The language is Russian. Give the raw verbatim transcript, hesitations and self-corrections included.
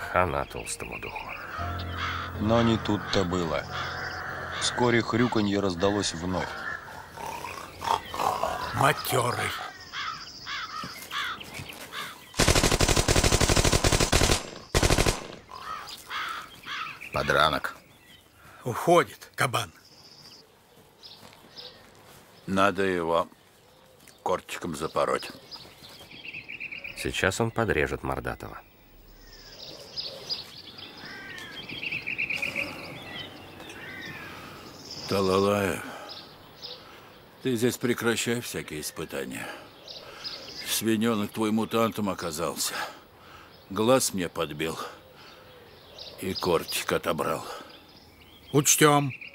Хана толстому духу. Но не тут-то было. Вскоре хрюканье раздалось вновь. Матерый. Подранок. Уходит кабан. Надо его кортиком запороть. Сейчас он подрежет Мордатого. Талалаев, ты здесь прекращай всякие испытания. Свиненок твой мутантом оказался. Глаз мне подбил и кортик отобрал. Учтем.